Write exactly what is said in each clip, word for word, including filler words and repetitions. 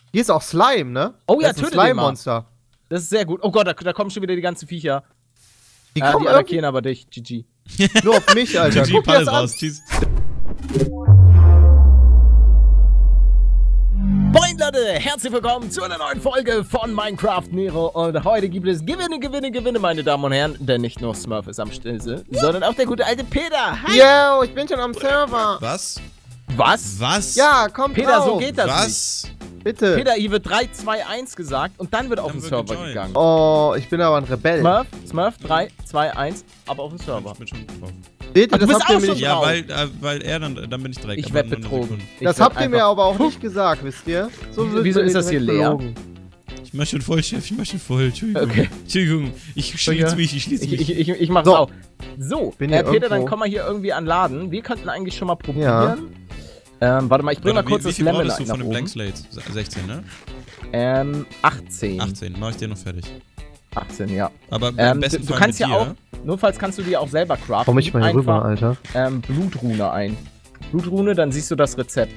Hier ist auch Slime, ne? Oh ja, das ist ein töte den mal. Slime-Monster. Das ist sehr gut. Oh Gott, da, da kommen schon wieder die ganzen Viecher. Die Ah, kommen die irgendwie attackieren aber dich, G G. nur auf mich, Alter. G G, Guck dir Palle das an. raus, tschüss. Moin Leute, herzlich willkommen zu einer neuen Folge von Minecraft Nero. Und heute gibt es Gewinne, Gewinne, Gewinne, meine Damen und Herren. Denn nicht nur Smurf ist am Stille, sondern auch der gute alte Peter. Hi. Yo, ich bin schon am Server. Was? Was? Was? Ja, komm Peter, drauf. so geht das Was? nicht. Bitte. Peter, hier wird drei, zwei, eins gesagt und dann wird auf Dann den wird Server gejoint. gegangen. Oh, ich bin aber ein Rebell. Smurf, Smurf, drei, zwei, eins, aber auf den Server. Ich bin schon drauf. Seht ihr, Ah, du das bist habt ihr auch mir schon nicht, Ja, drauf. weil, äh, weil er dann, dann bin ich direkt. Ich aber werd nur eine betrogen. Sekunde. Ich Das werd habt ihr mir einfach- aber auch nicht gesagt, wisst ihr? So Wieso- wird wieso mir ist das hier direkt leer? belogen. Ich mach schon voll, Chef, ich mach schon voll. Entschuldigung. Okay. Entschuldigung, ich schließe mich, ich schließe Ich, mich. ich, ich, ich mach's So. auch. So, Bin äh, hier Peter, dann irgendwo. komm mal hier irgendwie an Laden. Wir könnten eigentlich schon mal probieren. Ja. Ähm, warte mal, ich bring mal Warte, kurz wie, wie das viel Lemon brauchst du nach von dem Blank oben. Slate? sechzehn, ne? Ähm, achtzehn. achtzehn, mach ich dir noch fertig. achtzehn, ja. Aber im Ähm, besten du, du Fall kannst mit ja dir. auch, notfalls kannst du dir auch selber craften. Komm ich mal hier Einfach, rüber, Alter. Ähm, Blutrune ein. Blutrune, dann siehst du das Rezept.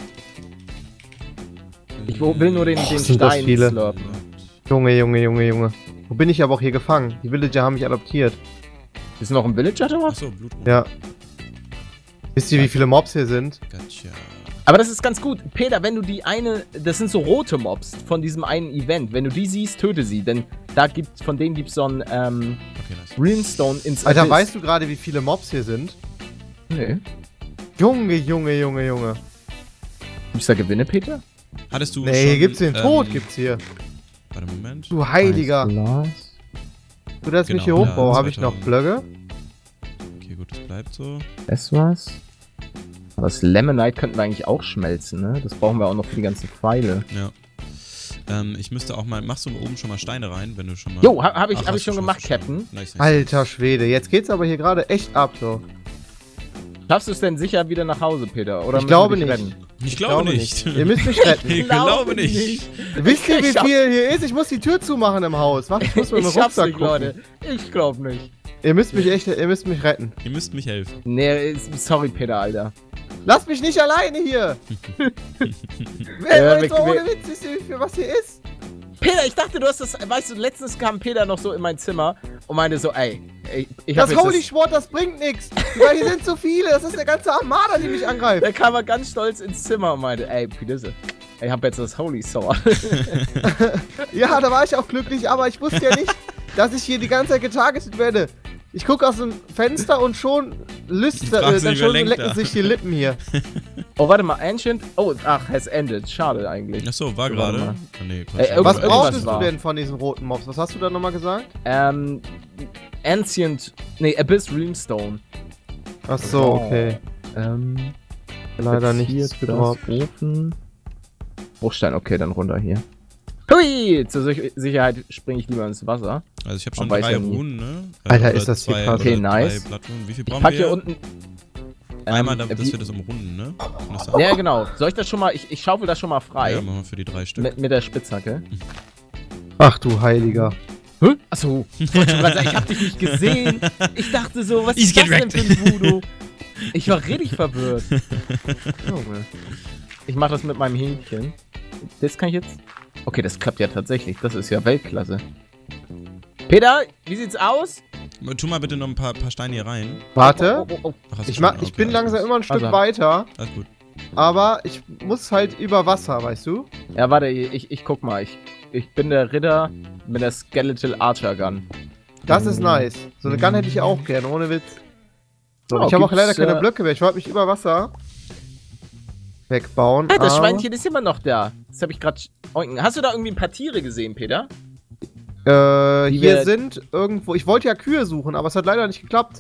Ich will nur den, den sind das Stein viele? slurpen. Junge, Junge, Junge, Junge. Wo bin ich aber auch hier gefangen? Die Villager haben mich adoptiert. Bist du noch im Villager oder was? Achso, Blutrot. Ja. Wisst ihr, wie viele Mobs hier sind? Gotcha. Aber das ist ganz gut. Peter, wenn du die eine, das sind so rote Mobs von diesem einen Event. Wenn du die siehst, töte sie, denn da gibt's, von denen gibt's so ein, ähm, Okay, nice. Brimstone ins Alter, Abyss. weißt du gerade, wie viele Mobs hier sind? Nee. Junge, Junge, Junge, Junge. Gibt's da Gewinne, Peter? Hattest du Nee, schon, gibt's den Tod, ähm, gibt's hier. Warte, Moment. Du Heiliger. Glas. Du darfst mich hier Genau, ja, hochbauen. Habe ich noch zweitausend. Blöcke? Okay, gut, das bleibt so. Das was? Aber das Lemonite könnten wir eigentlich auch schmelzen, ne? Das brauchen wir auch noch für die ganzen Pfeile. Ja. Ähm, ich müsste auch mal. Machst du oben schon mal Steine rein, wenn du schon mal. Jo, ha, hab ich, Ach, hab hast ich schon du gemacht, verstanden. Captain. Nice, nice. Alter Schwede, jetzt geht's aber hier gerade echt ab, so. Schaffst du es denn sicher wieder nach Hause, Peter? Oder Ich müssen glaube wir dich nicht. retten? Ich glaube nicht. Ihr müsst mich retten. Ich glaube nicht. Wisst ihr, wie Ich schaff- viel hier ist? Ich muss die Tür zumachen im Haus. Warte, ich muss mit dem Ich schaff's Rucksack nicht, gucken. Leute. Ich glaub nicht. Ihr müsst mich echt, ihr müsst mich retten. Ihr müsst mich helfen. Nee, ist- sorry, Peter, Alter. Lasst mich nicht alleine hier! Ja, Wer, wir- jetzt mal wir- ohne Witz, wisst ihr, wie viel was hier ist? Peter, ich dachte, du hast das. Weißt du, letztens kam Peter noch so in mein Zimmer und meinte so, ey, ey ich hab Das jetzt Holy Schwert, das bringt nichts! Weil hier sind zu viele, das ist eine ganze Armada, die mich angreift. Da kam er ganz stolz ins Zimmer und meinte, ey, Peter, ich hab jetzt das Holy Sword. Ja, da war ich auch glücklich, aber ich wusste ja nicht, dass ich hier die ganze Zeit getargetet werde. Ich gucke aus dem Fenster und schon lüstet, frag äh, sie, dann wer schon lenkt lecken da. sich die Lippen hier. Oh, warte mal, Ancient. Oh, ach, has ended. Schade eigentlich. Achso, war Warte gerade. mal. Oh, nee, Quatsch. Ey, irgendwas- Was irgendwas brauchtest war. du denn von diesen roten Mobs? Was hast du da nochmal gesagt? Ähm, Ancient. Nee, Abyss Dreamstone. Ach so, okay. Ähm, Leider jetzt hier nichts für das gedroppt. Ofen. Bruchstein, okay, dann runter hier. Hui! Zur Sich- Sicherheit springe ich lieber ins Wasser. Also ich habe schon Man weiß drei ja nie. Runen, ne? Alter, Oder ist das hier zwei- krass. oder Okay, nice. drei Blattrunen. Wie viel Ich brauchen pack wir? hier unten. Einmal, ähm, damit wie- wir das umrunden, ne? Kann das sein? Ja, genau. Soll ich das schon mal. Ich, ich schaufel das schon mal frei. Ja, machen wir für die drei Stück. mit, mit der Spitzhacke. Ach du Heiliger. Hä? Achso, ich wollte schon gerade sagen, ich hab dich nicht gesehen. Ich dachte so, was Ich ist das get denn für ein Voodoo? Ich war richtig verwirrt. Junge. Ich mach das mit meinem Hähnchen. Das kann ich jetzt. Okay, das klappt ja tatsächlich. Das ist ja Weltklasse. Peter, wie sieht's aus? Tu mal bitte noch ein paar, paar Steine hier rein. Warte. Oh, oh, oh, oh. Ach, hast du Ich, schon? ma Ah, ich okay, bin alles langsam gut. immer ein Stück Also. weiter, Alles gut. aber ich muss halt über Wasser, weißt du? Ja, warte, ich, ich guck mal. Ich, ich bin der Ritter mit der Skeletal Archer Gun. Das ist nice. So eine Gun hätte ich auch gerne, ohne Witz. So, Oh, ich habe auch gibt's, leider keine äh, Blöcke mehr. Ich wollte mich über Wasser wegbauen. Ah, das aber, Schweinchen ist immer noch da. Das habe ich gerade. Hast du da irgendwie ein paar Tiere gesehen, Peter? Äh, Die hier wir- sind irgendwo. Ich wollte ja Kühe suchen, aber es hat leider nicht geklappt.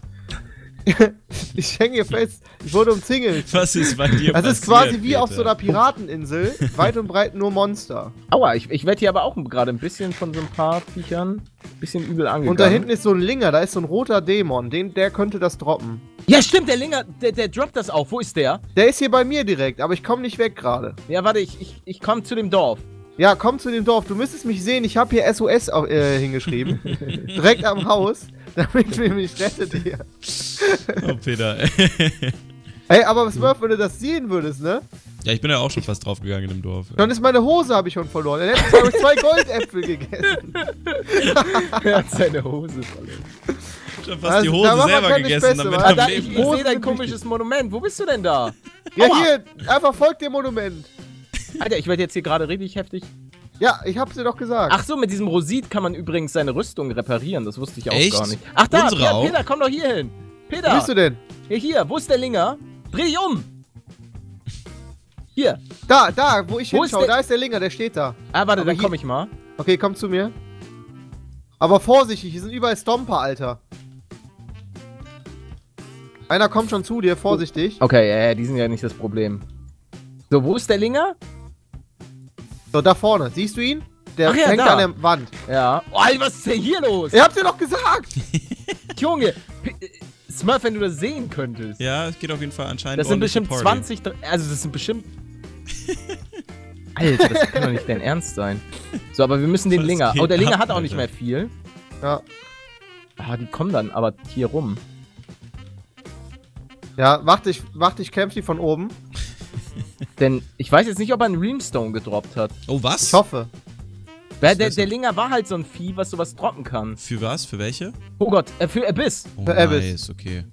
Ich hänge hier fest. Ich wurde umzingelt. Was ist bei dir Das passiert, ist quasi wie Peter? auf so einer Pirateninsel. Weit und breit nur Monster. Aua, ich, ich werde hier aber auch gerade ein bisschen von so ein paar Viechern ein bisschen übel angegangen. Und da hinten ist so ein Linger, da ist so ein roter Dämon. Den, der könnte das droppen. Ja, stimmt, der Linger, der, der droppt das auch. Wo ist der? Der ist hier bei mir direkt, aber ich komme nicht weg gerade. Ja, warte, ich, ich, ich komme zu dem Dorf. Ja, komm zu dem Dorf. Du müsstest mich sehen. Ich habe hier S O S au- äh, hingeschrieben. Direkt am Haus, damit ihr mich rettet hier. Oh, Peter. Ey, aber Smurf, wenn du das sehen würdest, ne? Ja, ich bin ja auch schon fast draufgegangen in dem Dorf. Dann ist meine Hose, habe ich schon verloren. Letztens habe ich zwei Goldäpfel gegessen. Er hat seine Hose verloren. Schon fast Also, die da Hose macht selber man keine gegessen, Späße, damit wa? er Ah, da, am ich Leben ich bleibt. sehe dein komisches Monument. Wo bist du denn da? Ja, Aua. hier, einfach folgt dem Monument. Alter, ich werde jetzt hier gerade richtig heftig. Ja, ich hab's dir doch gesagt. Ach so, mit diesem Rosit kann man übrigens seine Rüstung reparieren. Das wusste ich auch Echt? gar nicht. Ach da, Unsere Peter, auch? Peter, komm doch hier hin. Wo Peter, bist du denn? hier, hier, wo ist der Linger? Dreh dich um. Hier. Da, da, wo ich Wo ist hinschaue, der- da ist der Linger, der steht da. Ah, warte, Aber dann hier- komm ich mal. Okay, komm zu mir. Aber vorsichtig, hier sind überall Stomper, Alter. Einer kommt schon zu dir, vorsichtig. Okay, ja, ja, die sind ja nicht das Problem. So, wo ist der Linger? So, da vorne, siehst du ihn? Der Ach ja, hängt da. an der Wand. Ja. Oh, Alter, was ist denn hier los? Ich hab's dir doch gesagt! Junge, P äh, Smurf, wenn du das sehen könntest. Ja, es geht auf jeden Fall anscheinend Das sind ordentlich bestimmt Party. zwanzig, dr- also das sind bestimmt... Alter, das kann doch nicht dein Ernst sein. So, aber wir müssen den Was Linger... geht Oh, der Linger ab, hat auch nicht Alter? mehr viel. Ja. Ah, die kommen dann aber hier rum. Ja, warte, ich, warte, ich kämpfe die von oben. Denn ich weiß jetzt nicht, ob er einen Reamstone gedroppt hat. Oh, was? Ich hoffe. Weil der, das der denn? Linger war halt so ein Vieh, was sowas droppen kann. Für was? Für welche? Oh Gott, äh, für Abyss. Oh, Für Abyss. nice, okay.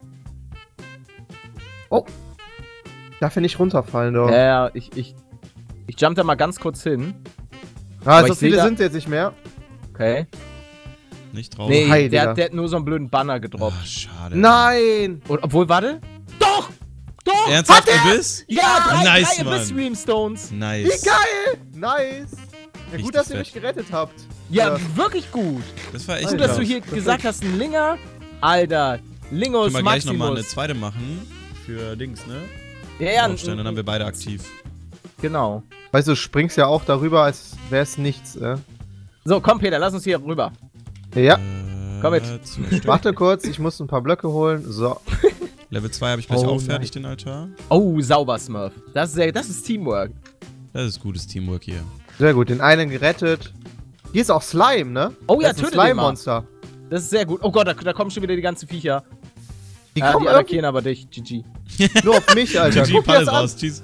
Oh. Darf er nicht runterfallen, doch. Ja, ja, ich, ich, ich jump da mal ganz kurz hin. Ah, aber so ich seh viele da- sind jetzt nicht mehr. Okay. Nicht drauf. Nee, Hi, der, Digga. der hat nur so einen blöden Banner gedroppt. Ach, schade. Nein! Und, obwohl, warte. Doch! Doch! Ernsthaft, Hat er? Abyss? Ja, drei, Nice, drei Mann. Abyss Reamstones. Nice. Wie geil! Nice! Ja, Richtig gut, dass ihr fett. mich gerettet habt. Ja, Ja. wirklich gut. Das war echt Gut, Alter. dass du hier Perfekt. gesagt hast, ein Linger. Alter, Lingos Können wir gleich nochmal eine Maximus. zweite machen. Für Dings, ne? Ja, ja, Aufstellen, dann haben wir beide aktiv. genau. Weißt du, du springst ja auch darüber, als wäre es nichts, äh. So, komm, Peter, lass uns hier rüber. Ja, Äh, Komm mit. zwei Stück. warte kurz, ich muss ein paar Blöcke holen. So. Level zwei habe ich gleich Oh, auch fertig, nein. den Altar. Oh, sauber, Smurf. Das ist, sehr, das ist Teamwork. Das ist gutes Teamwork hier. Sehr gut, den einen gerettet. Hier ist auch Slime, ne? Oh ja, Das ist ein töte den mal. Slime-Monster. Das ist sehr gut. Oh Gott, da, da kommen schon wieder die ganzen Viecher. Die Ah, kommen die irgendwie attackieren aber dich, G G. nur auf mich, Alter. G G, Guck dir Palle das an. raus, tschüss.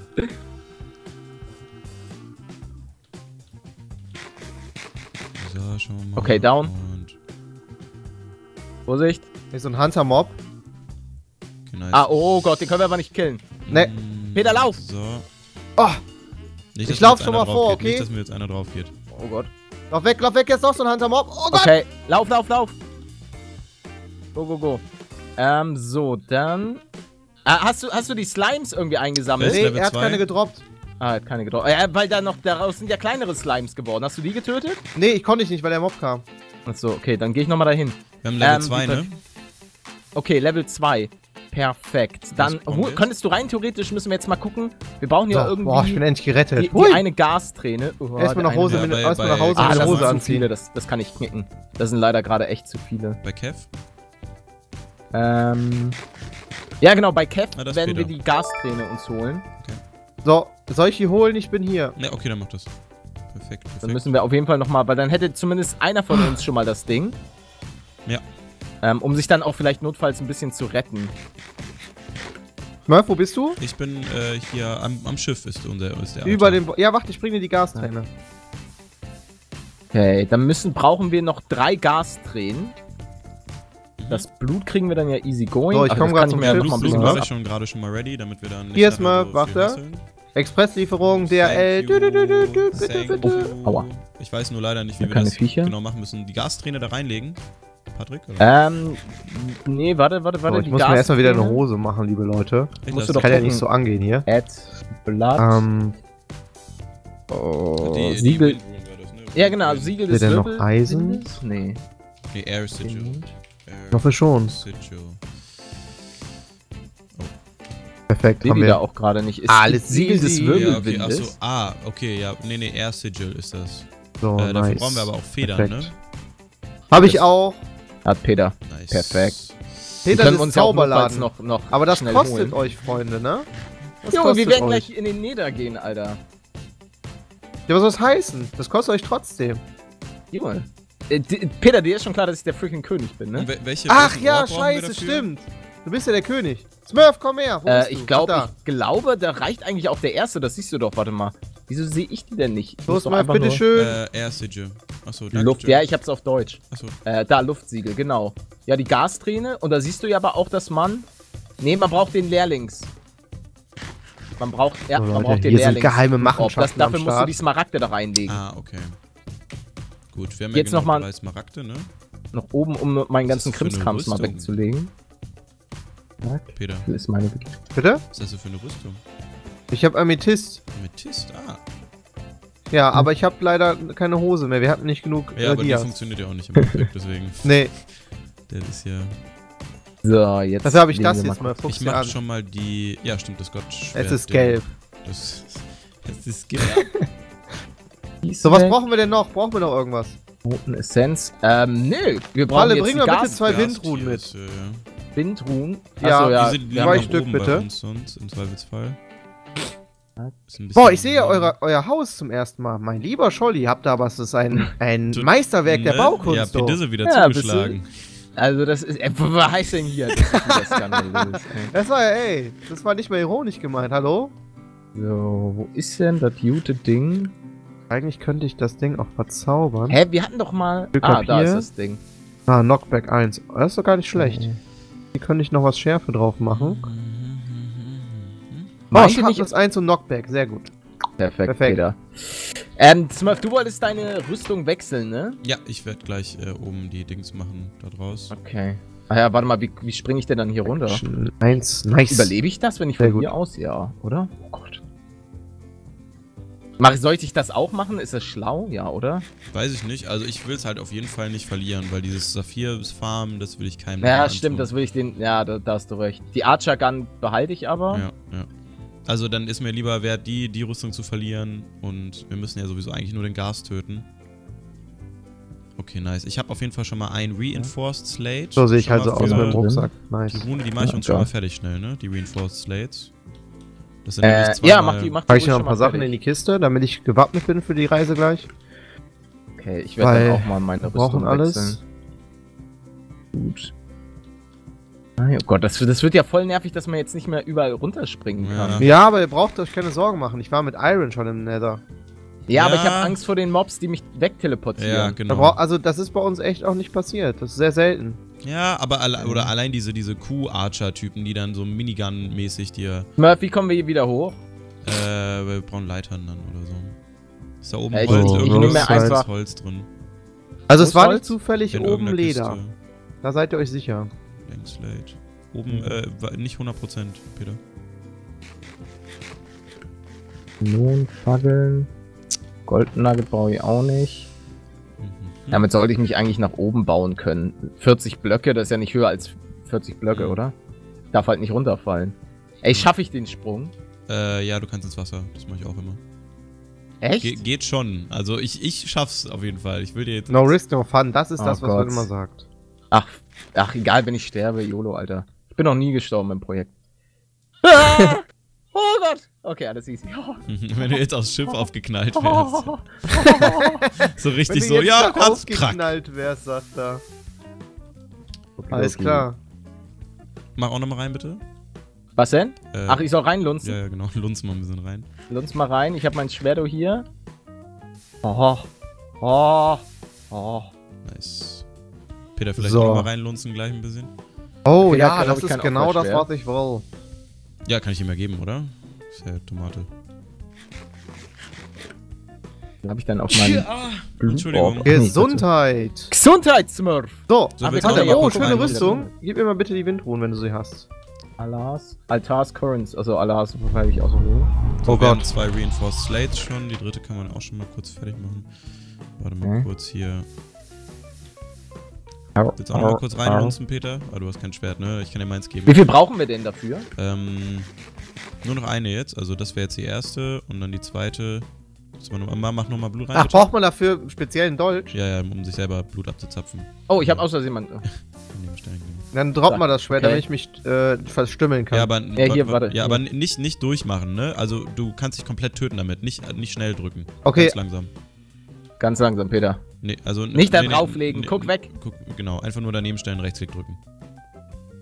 So, schauen wir mal. Okay, down. Und, Vorsicht. Hier ist so ein Hunter-Mob. okay, nice. Ah, oh Gott, den können wir aber nicht killen. Ne. Mm, Peter, lauf! So. Oh, Nicht, Ich dass mir lauf jetzt schon einer mal drauf vor, geht. okay? Nicht, dass mir jetzt einer drauf geht. Oh Gott. lauf weg, lauf weg, jetzt noch so ein Hunter-Mob. Oh Gott! Okay, lauf, lauf, lauf. Go, go, go. Ähm, so, dann... Ah, hast du, hast du die Slimes irgendwie eingesammelt? Ist Nee, Level er hat zwei? keine gedroppt. Ah, er hat keine gedroppt. Ja, weil da noch, daraus sind ja kleinere Slimes geworden. Hast du die getötet? Nee, ich konnte ich nicht, weil der Mob kam. Achso, okay, dann gehe ich nochmal dahin. Wir haben Level Ähm, zwei, wie ne? Okay, Level zwei. Perfekt. Dann brauchen hol- wir? könntest du rein theoretisch, müssen wir jetzt mal gucken. Wir brauchen ja So, irgendwie boah, ich bin endlich gerettet. die, Hui. die eine Gasträne. Oh, Erstmal der nach eine- Hause, Ja, mit, bei- erstmal nach bei- Hause Ah, meine das Hose sind zu anziehen. viele, das, das kann ich knicken. Das sind leider gerade echt zu viele. Bei Kev? Ähm. Ja, genau, bei Kev Ah, das ist werden wir Peter. die Gasträne uns holen. So, soll ich die holen? Ich bin hier. Ne, okay, dann mach das. Perfekt, Dann perfekt. müssen wir auf jeden Fall nochmal, weil dann hätte zumindest einer von uns schon mal das Ding. Ja. Ähm, um sich dann auch vielleicht notfalls ein bisschen zu retten. Murph, wo bist du? Ich bin äh, hier am, am Schiff ist, unser, ist der Über Altar. den... Bo ja, warte, ich bring dir die Gasträne. Okay, dann müssen, brauchen wir noch drei Gastränen. Das Blut kriegen wir dann ja easy going. So, ich Ach, komm das grad kann zum ich mir ja Schiff. noch mal ein Blut bisschen mache was ich schon gerade schon mal ready, damit wir dann nicht Hier ist nachher Murph, so warte. viel rasseln. Expresslieferung, D H L. Thank you, Dü, dü, dü, dü, bitte, thank bitte. you. Aua. Ich weiß nur leider nicht, wie Ja, wir keine das Viecher. genau machen müssen. Die Gasträne da reinlegen. Patrick? Oder? Ähm, nee, warte, warte, warte. So, ich die muss mir erstmal wieder eine Gasträne. Hose machen, liebe Leute. Ich musst lass du doch Kann ja gucken. nicht so angehen hier. Add Blood. Ähm... die- Oh, die Siegel- Windrune war das, ne? Ja, genau, Siegel des Hat der noch Wirbel- Eisen? Windes? Nee. Nee, Air Sigil. Air ich hoffe schon. Sigil. Perfekt, Sehe haben die da wir. auch gerade nicht. Ist Alles Siegel des easy. Ja, okay, Wirbelwindes. achso. Ah, okay, ja. Nee, nee, Air Sigil ist das. So, äh, dafür nice. brauchen wir aber auch Federn, Perfekt. ne? Habe ich auch. Hat Peter. Nice. Perfekt. Die Peter, können das uns ist ja auch notfalls Zauberladen. noch, noch Aber das schnell kostet holen. euch, Freunde, ne? Das Junge, wir kostet werden euch. gleich in den Nether gehen, Alter. Ja, was soll das heißen? Das kostet euch trotzdem. Junge. Äh, di- Peter, dir ist schon klar, dass ich der freaking König bin, Und ne? wel- welche, Ach welchen ja, Ort brauchen wir scheiße, dafür? stimmt. Du bist ja der König. Smurf, komm her. Wo Äh, bist du? ich glaube, Ach, ich glaube, da reicht eigentlich auch der erste. Das siehst du doch. Warte mal. Wieso sehe ich die denn nicht? Ich da. muss So, doch Smurf, einfach nur- bitteschön. Äh, erste Jim. Achso, danke. Luft, Jim. ja, ich hab's auf Deutsch. Achso. Äh, da, Luftsiegel, genau. Ja, die Gasträne. Und da siehst du ja aber auch, dass man... Nee, man braucht den Lehrlings. Man braucht, ja, So, man Leute, braucht den hier sind Lehrlings. geheime das, Machenschaften Dafür am musst du Start. die Smaragde da reinlegen. Ah, okay. Gut, wir haben Jetzt ja noch mal- drei Smaragde, ne? Noch oben, um meinen ganzen ist das für eine Krimskrams mal Rüstung? wegzulegen. Peter, Das ist meine... Bitte? was ist das denn für eine Rüstung? Ich habe Amethyst. Amethyst, ah. Ja, aber ich habe leider keine Hose mehr. Wir hatten nicht genug Ja, äh, aber die Dias. funktioniert ja auch nicht im Endeffekt, deswegen. Nee, Der ist ja... So, jetzt... dafür habe ich legen das wir jetzt mal. mal. Fuchs Ich dir mach an. schon mal die... Ja, stimmt, das Gott. Es ist gelb. Das, es ist gelb. So, was brauchen wir denn noch? Brauchen wir noch irgendwas? Roten Essenz. Ähm, nö. Wir brauchen Palle, jetzt bring die mal bitte Gas zwei Gast Windruhen hier mit. ist, äh, Windruhen. Ja, Achso, ja. die sind die wir zwei haben haben Stück, oben bei bitte. uns sonst, im Zweifelsfall. Ist ein Boah, bisschen- ich sehe eure, euer Haus zum ersten Mal. Mein lieber Scholli, habt da was? Das ist ein, ein Du- Meisterwerk der Ne? Baukunst. Ja, doch. Pedisse wieder Ja, bist zugeschlagen. Also das ist... Äh, was heißt denn hier? Das ist wieder skandalös, ey. Das war ja, ey, das war nicht mehr ironisch gemeint, hallo? So, wo ist denn das gute Ding? Eigentlich könnte ich das Ding auch verzaubern. Hä, wir hatten doch mal... Stück Ah, da Papier. ist das Ding. Ah, Knockback eins. Das ist doch gar nicht schlecht. Hier könnte ich noch was Schärfe drauf machen. Oh, Meint ihr nicht- Sharpness eins und Knockback, sehr gut. Perfekt, Perfekt. Peter. Ähm, Smurf, du wolltest deine Rüstung wechseln, ne? Ja, ich werde gleich äh, oben die Dings machen, da draus. Okay. Ah ja, warte mal, wie, wie springe ich denn dann hier runter? eins, nice. Überlebe ich das, wenn ich Sehr von gut. hier aus? Ja, oder? Oh Gott. Mach, sollte ich das auch machen? Ist das schlau? Ja, oder? Weiß ich nicht, also ich will es halt auf jeden Fall nicht verlieren, weil dieses Saphir-Farm, das will ich keinem Ja, mehr stimmt, antun. das will ich den... Ja, da, da hast du recht. Die Archer Gun behalte ich aber. Ja, ja. Also dann ist mir lieber wert, die, die Rüstung zu verlieren und wir müssen ja sowieso eigentlich nur den Gas töten. Okay, nice. Ich habe auf jeden Fall schon mal ein Reinforced Slate. So sehe ich Schon halt so mal aus für mit dem Rucksack. Die Nice. Rune, die mache ich Ja, uns schon klar. mal fertig schnell, ne? Die Reinforced Slates. Das sind Äh, nämlich ja, zweimal- mach die, mach die Pack ich ruhig noch schon ein paar mal Sachen in fertig. die Kiste, damit ich gewappnet bin für die Reise gleich. Okay, ich werde Weil dann auch mal meine Wir Rüstung brauchen alles. wechseln. Gut. Oh Gott, das, das wird ja voll nervig, dass man jetzt nicht mehr überall runterspringen kann. Ja. Ja, aber ihr braucht euch keine Sorgen machen. Ich war mit Iron schon im Nether. Ja, aber ich Ja. habe Angst vor den Mobs, die mich wegteleportieren. Ja, Da genau. brauch, also das ist bei uns echt auch nicht passiert. Das ist sehr selten. Ja, aber alle, oder allein diese, diese Q-Archer-Typen, die dann so Minigun-mäßig dir. Smurf, wie kommen wir hier wieder hoch? Äh, wir brauchen Leitern dann oder so. Ist da oben Ja, ich- Holz? ich Irgendwo nehme ist einfach- Holz drin. Also Wo es war ist nicht Holz? zufällig In oben irgendeiner Leder. Kiste. Da seid ihr euch sicher. Längslate. Oben, äh, war nicht hundert Prozent, Peter. Nun, Fackeln. Golden Nugget brauche ich auch nicht. Mhm. Damit sollte ich mich eigentlich nach oben bauen können. vierzig Blöcke, das ist ja nicht höher als vierzig Blöcke, Mhm. oder? Darf halt nicht runterfallen. Ey, schaffe ich den Sprung? Äh, ja, du kannst ins Wasser. Das mache ich auch immer. Echt? Ge geht schon. Also ich, ich schaff's auf jeden Fall. Ich will dir jetzt. No risk, no fun. Das ist Oh das, was Gott. man immer sagt. Ach, ach, egal, wenn ich sterbe, YOLO, Alter. Ich bin noch nie gestorben im Projekt. Ah! Oh Gott! Okay, alles easy. Oh. Wenn du jetzt aufs Schiff aufgeknallt wärst. Oh. So richtig Wenn so, du jetzt ja, da hat's krack. aufgeknallt wärst, sagt er. Okay, Alles okay. klar. Mach auch nochmal rein, bitte. Was denn? Äh, Ach, ich soll reinlunzen? Ja, ja, genau. Lunz mal ein bisschen rein. Lunz mal rein. Ich habe mein Schwerdo hier. Oh. Oh. Oh. Nice. Peter, vielleicht So. noch mal reinlunzen gleich ein bisschen. Oh Okay, da ja, glaub das ich, ist kein genau das, Opferschwert. was ich will. Ja, kann ich ihm ja geben, oder? Ist ja Tomate. Dann habe ich dann auf meinen Entschuldigung. Ach, nee, Gesundheit. Gesundheitssmurf! So, So, Ah, willst wir du können noch oh, mal schöne rein? Rüstung. Gib mir mal bitte die Windruhen, wenn du sie hast. Alas. Altars Currents. Also Alas verfeile ich auch so. So, Oh wir haben Gott. zwei Reinforced Slates schon. Die dritte kann man auch schon mal kurz fertig machen. Warte mal Okay. kurz hier. Willst du auch noch mal kurz reinlunzen, Peter? Ah, du hast kein Schwert, ne? Ich kann dir meins geben. Wie viel brauchen wir denn dafür? Ähm, nur noch eine jetzt. Also das wäre jetzt die erste und dann die zweite. Das war nur, mach nochmal Blut rein, Ach, bitte. braucht man dafür einen speziellen Dolch? Ja, ja, um sich selber Blut abzuzapfen. Oh, ich habe aus Versehen mein... Von dem Stein genommen. Dann droppt So, mal das Schwert, okay. damit ich mich äh, verstümmeln kann. Ja, aber, Ja, hier, warte. Ja, aber nicht, nicht durchmachen, ne? Also du kannst dich komplett töten damit. Nicht, nicht schnell drücken. Okay. Ganz langsam. Ganz langsam, Peter. Nee, also, Nicht da nee, nee, drauflegen, nee, guck weg. Guck, genau, einfach nur daneben stellen, Rechtsklick drücken.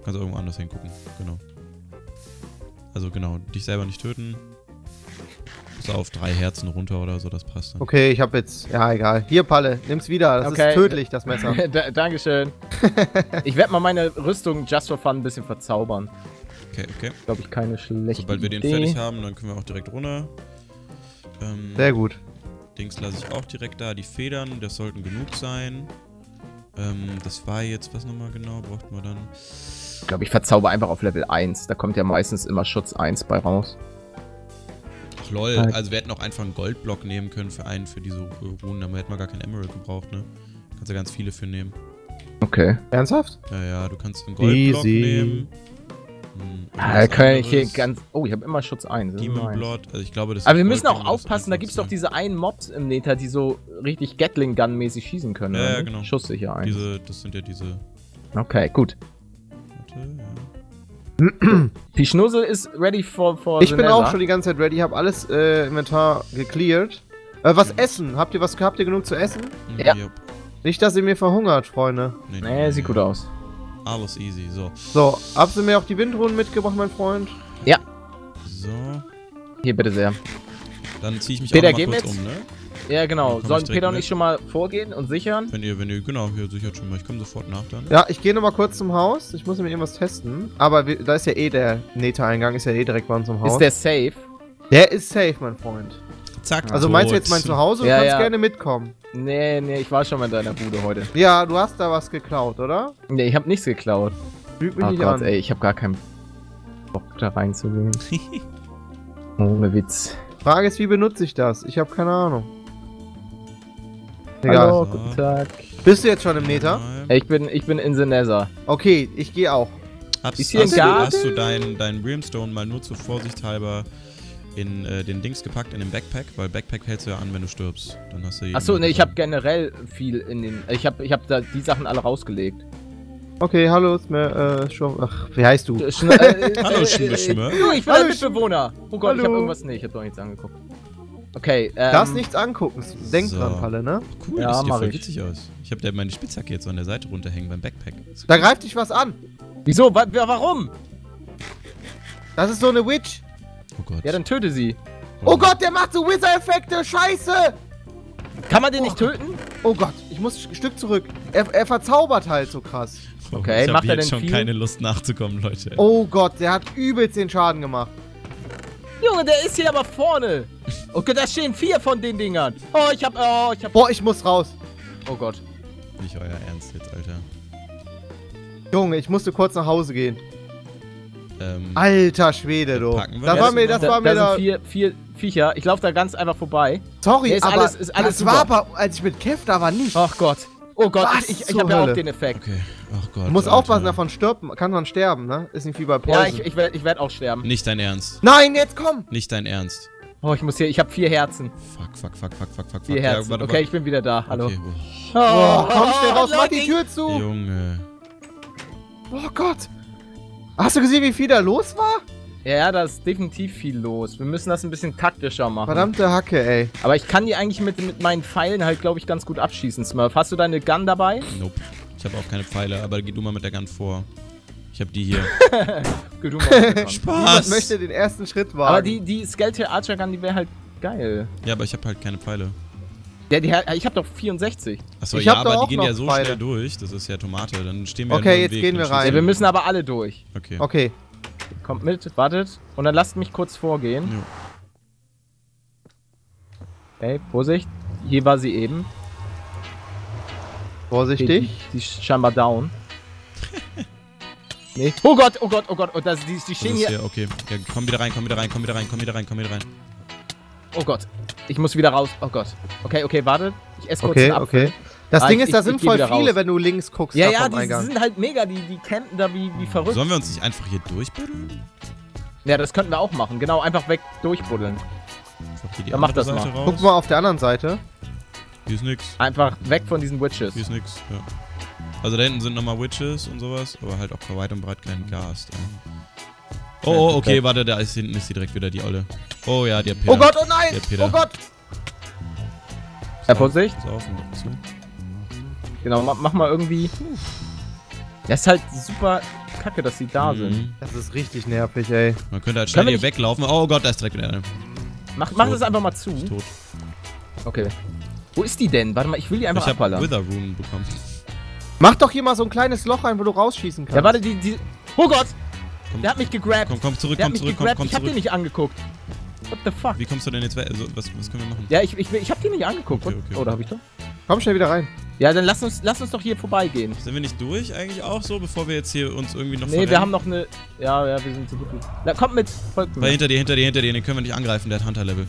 Kannst irgendwo anders hingucken. Genau. Also genau, dich selber nicht töten. Ist auf drei Herzen runter oder so, das passt dann. Okay, ich hab jetzt... Ja, egal. Hier, Palle, nimm's wieder. Das Okay. ist tödlich, das Messer. Da, Dankeschön. Ich werde mal meine Rüstung just for fun ein bisschen verzaubern. Okay, okay. Glaube ich keine schlechte Sobald wir den Idee. fertig haben, dann können wir auch direkt runter. Ähm, Sehr gut. Dings lasse ich auch direkt da. Die Federn, das sollten genug sein. Ähm, das war jetzt, was nochmal genau brauchten wir dann? Ich glaube, ich verzauber einfach auf Level eins. Da kommt ja meistens immer Schutz eins bei raus. Ach lol, Halt. also wir hätten auch einfach einen Goldblock nehmen können für einen, für diese Runen, aber hätten wir gar keinen Emerald gebraucht, ne? Kannst ja ganz viele für nehmen. Okay. Ernsthaft? Ja, ja, du kannst einen Goldblock Easy. nehmen. Hm, Ah, irgendwas kann ich hier anderes. ganz... Oh, ich habe immer Schutz eins. Das ist Demon nice. Blood, also ich glaube, das Aber wir ist müssen auch Goldblock, das aufpassen, da ist gibt es doch einfach diese einen Mobs im Nether, die so richtig Gatling-Gun-mäßig schießen können. Ja, oder ja, nicht? genau. Schusssicher ein. diese, das sind ja diese. Okay, gut. Warte, ja. Die Schnussel ist ready for, for Ich the bin Nether. auch schon die ganze Zeit ready, hab alles äh, Inventar gecleared. Äh, was essen? Habt ihr was habt ihr genug zu essen? Ja. Jupp. Nicht, dass ihr mir verhungert, Freunde. Nee, Nee, sieht gut aus. Alles easy, so. So, habt ihr mir auch die Windruhen mitgebracht, mein Freund? So. Hier, bitte sehr. Dann ziehe ich mich Peter, auch noch mal geh kurz mit. um, ne? Ja, Dann genau. komm ich Sollen direkt Peter und mit. ich schon mal vorgehen und sichern? Wenn ihr, wenn ihr, genau, hier sichert schon mal. Ich komme sofort nach dann. Ja, ich gehe nochmal kurz zum Haus. Ich muss mir irgendwas testen. Aber wir, da ist ja eh der Nether-Eingang, ist ja eh direkt bei uns im Haus. Ist der safe? der ist safe, mein Freund. Zack. Also tot. meinst du jetzt mein Zuhause? Du Ja, kannst ja. gerne mitkommen. Nee, nee, ich war schon mal in deiner Bude heute. Ja, du hast da was geklaut, oder? Nee, ich hab nichts geklaut. Lüg mich Oh nicht Gott, an. ey, ich hab gar keinen Bock da reinzugehen. Ohne Witz. Frage ist, wie benutze ich das? Ich habe keine Ahnung. Egal. Hallo, So. guten Tag. Bist du jetzt schon im Nether? Ich bin, ich bin in the Nether. Okay, ich gehe auch. Hast, Ist hier hast, ein du, Garten? hast du deinen dein Brimstone mal nur zur Vorsicht halber in äh, den Dings gepackt, in den Backpack? Weil Backpack hältst du ja an, wenn du stirbst. Dann hast du jeden Achso, nee, ich hab Mal- generell viel in den... Ich hab, ich hab da die Sachen alle rausgelegt. Okay, hallo, ist mir, äh, schon. Ach, wie heißt du? Äh, Schn äh, Hallo, äh, Schmimme, äh, Schmimme. Du, ich bin Hallo, ein Mitbewohner. Oh Gott, ich hab Hallo. irgendwas... Nee, ich hab doch nichts angeguckt. Okay, ähm... Darfst nichts angucken. Denk so. dran, Palle, ne? Cool, Ja, das sieht ja mach voll ich. witzig aus. Ich hab da meine Spitzhacke jetzt so an der Seite runterhängen beim Backpack. Da greift dich was an. Wieso? Wa wa warum? Das ist so eine Witch. Oh Gott. Ja, dann töte sie. Oh Gott, der macht so Wither-Effekte. Scheiße. Kann man den nicht töten? Oh Gott, ich muss ein Stück zurück. Er, er verzaubert halt so krass. Okay, ich macht hab er jetzt denn schon viel? keine Lust nachzukommen, Leute. Oh Gott, der hat übelst den Schaden gemacht. Junge, der ist hier aber vorne. Okay, da stehen vier von den Dingern. Oh, ich hab... Oh, ich hab... Boah, ich muss raus. Oh Gott. Nicht euer Ernst jetzt, Alter. Junge, ich musste kurz nach Hause gehen. Ähm, Alter Schwede, du. Packen wir Das das war mir, mal. das da, war mir da da. sind vier, vier Viecher. Ich laufe da ganz einfach vorbei. Sorry, Nee, ist aber alles- ist alles das war super. aber, als ich mit Kev da war, nicht. Ach Gott. Oh Gott, Was ich, ich, ich zur habe ja auch Hölle? den Effekt. okay. Ach Gott. Du musst Alter. aufpassen, davon stirbt, kann man sterben, ne? Ist nicht wie bei Poison. Ja, ich, ich werde ich werd auch sterben. Nicht dein Ernst. Nein, jetzt komm! Nicht dein Ernst. Oh, ich muss hier... Ich habe vier Herzen. Fuck, fuck, fuck, fuck, fuck, fuck. Vier fuck. Herzen. Ja, warte, Okay, warte. ich bin wieder da. Hallo. Okay, Boah, komm schnell raus, mach die Leute, Tür zu! Junge. Oh Gott! Hast du gesehen, wie viel da los war? Ja, ja, da ist definitiv viel los. Wir müssen das ein bisschen taktischer machen. Verdammte Hacke, ey. Aber ich kann die eigentlich mit, mit meinen Pfeilen halt, glaube ich, ganz gut abschießen, Smurf. Hast du deine Gun dabei? Nope. Ich habe auch keine Pfeile, aber geh du mal mit der Gun vor. Ich habe die hier. Geh du mal mit der Gun. Niemand Spaß! möchte den ersten Schritt wagen. Aber die, die Skeletal Archer Gun, die wäre halt geil. Ja, aber ich habe halt keine Pfeile. Ja, die, ich habe doch vierundsechzig. Achso, Ich ja, hab doch aber auch die gehen noch ja so Pfeile. schnell durch. Das ist ja Tomate. Dann stehen wir Okay, ja nur im jetzt Weg, gehen dann wir schießen rein. Ja, wir müssen aber alle durch. Okay. Okay. Kommt mit, wartet. Und dann lasst mich kurz vorgehen. Jo. Okay, Vorsicht. Hier war sie eben. Okay, Vorsichtig. die, die ist scheinbar down. Nee. Oh Gott, oh Gott, oh Gott. Und das, die, die Das stehen ist hier. hier, okay. Ja, komm wieder rein, komm wieder rein, komm wieder rein, komm wieder rein, komm wieder rein. Oh Gott. Ich muss wieder raus. Oh Gott. Okay, okay, wartet. Ich esse kurz Okay, einen Apfel. okay. Das Ah, Ding ich- ist, da ich- sind ich geh voll wieder viele, raus. wenn du links guckst Ja, da ja, vom die Eingang. sind halt mega, die, die campen da wie, wie verrückt. Sollen wir uns nicht einfach hier durchbuddeln? Ja, das könnten wir auch machen. Genau, einfach weg durchbuddeln. Einfach hier die Dann mach andere das Seite mal. raus. Guck mal auf der anderen Seite. Hier ist nix. Einfach weg von diesen Witches. Hier ist nix, ja. Also da hinten sind nochmal Witches und sowas, aber halt auch bei weit und breit kein Gast. Ja. Oh, oh, okay, perfekt. warte, da ist hinten ist sie direkt wieder die Olle. Oh ja, die hat Peter. Oh Gott, oh nein! Der Peter. Oh Gott! Ja, Vorsicht. Saufen noch zu. Genau, mach, mach mal irgendwie. Das ist halt super kacke, dass sie da sind. Mhm. Das ist richtig nervig, ey. Man könnte halt schnell Können wir hier weglaufen. Oh Gott, da ist direkt wieder eine. Mach, mach Tot. das einfach mal zu. Ist tot. Okay. Wo ist die denn? Warte mal, ich will die einfach Ich hab abballern. Wither Rune bekommen. Mach doch hier mal so ein kleines Loch rein, wo du rausschießen kannst. Ja, warte, die, die... Oh Gott! Komm, Der hat mich gegrabt. komm, komm zurück, Der hat komm mich zurück, komm, gegrabt. komm Ich hab den zurück. nicht angeguckt. What the fuck? Wie kommst du denn jetzt weg? Also, was, was können wir machen? Ja, ich, ich, ich hab den nicht angeguckt. Okay, okay. Oder hab ich doch? Komm schnell wieder rein. Ja, dann lass uns, lass uns doch hier vorbeigehen. Sind wir nicht durch eigentlich auch so, bevor wir jetzt hier uns irgendwie noch Nee, verrennen? wir haben noch eine... Ja, ja, wir sind so gut. Na, kommt mit. Folgt Weil mir. hinter dir, hinter dir, hinter dir, den können wir nicht angreifen, der hat Hunter-Level.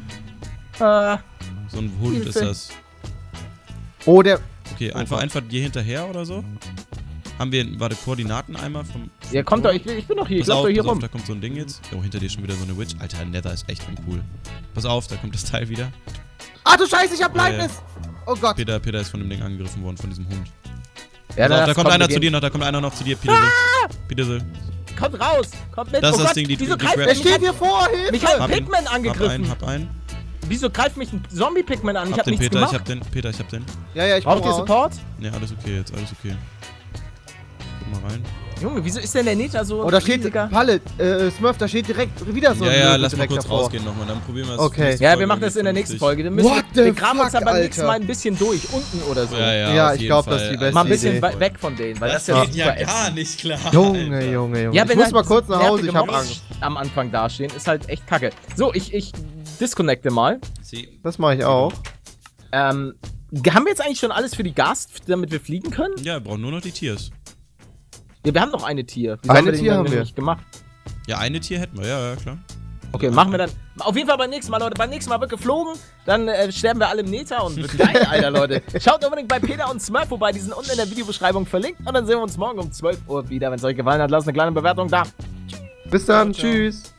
Äh, So ein Hund Hilfe. ist das. Oh, der... Okay, einfach, einfach dir hinterher oder so? Haben wir, warte, Koordinaten einmal vom... ja, kommt doch, ich, bin- ich bin doch hier. Ich Pass lauf auf, doch hier pass auf, rum. da kommt so ein Ding jetzt. Oh, hinter dir schon wieder so eine Witch. Alter, Nether ist echt uncool. Pass auf, da kommt das Teil wieder. Ah, du Scheiße, ich hab Ja, ja. Blindness! Oh Gott. Peter, Peter ist von dem Ding angegriffen worden, von diesem Hund. Ja, Pass auf, lass- da kommt komm, einer wir zu gehen. dir noch, da kommt einer noch zu dir, Peter. Peter, Kommt raus! Kommt mit! Das oh ist das Gott, Ding, die- wieso die greift Grab- Der mich, steht hat, hier vor, Hilfe! mich hat Hab ein ihn. Pigman hab angegriffen! einen, hab einen. Wieso greift mich ein Zombie-Pigman an? Ich Hab hab den nichts Peter, gemacht. ich hab den, Peter, ich hab den. Ja, ja, ich komm Braucht ihr raus. Support? Ne, alles okay jetzt, alles okay. Guck mal rein. Junge, wieso ist denn der Nether so Oh, da steht... riesiger? Palle, äh, Smurf, da steht direkt wieder so ja, ein ja, Löwe lass mal direkt kurz davor. rausgehen nochmal, dann probieren wir es. Okay. nächste Ja, Folge wir machen das in der irgendwie nächsten vernünftig. Folge. Dann müssen What wir, the wir graben uns fuck, aber beim nächsten Alter. Mal ein bisschen durch, unten oder so. Ja, ja, Ja, auf ich jeden glaub, das ist Fall. die beste Mal ein bisschen Idee. we- weg von denen, weil das, Das ist geht ja ja super gar ätzend. nicht klar. Junge, Alter. Junge, Junge. Ja, ich wenn muss halt mal kurz nach Hause, ich hab nervige Angst. Mobs am Anfang dastehen, ist halt echt kacke. So, ich, ich disconnecte mal. Sie- Das mache ich auch. Ähm, haben wir jetzt eigentlich schon alles für die Gas, damit wir fliegen können? Ja, wir brauchen nur noch die Tiers. Ja, wir haben noch eine Tier. Wieso Eine haben wir den Tier dann haben wir. nicht gemacht? Ja, eine Tier hätten wir, ja, ja, klar. Okay, machen wir dann. Auf jeden Fall beim nächsten Mal, Leute. Beim nächsten Mal wird geflogen. Dann äh, sterben wir alle im Nether und wird geil, Alter, Leute. Schaut unbedingt bei Peter und Smurf vorbei. Die sind unten in der Videobeschreibung verlinkt. Und dann sehen wir uns morgen um zwölf Uhr wieder. Wenn es euch gefallen hat, lasst eine kleine Bewertung da. Bis dann, Ciao, ciao. tschüss.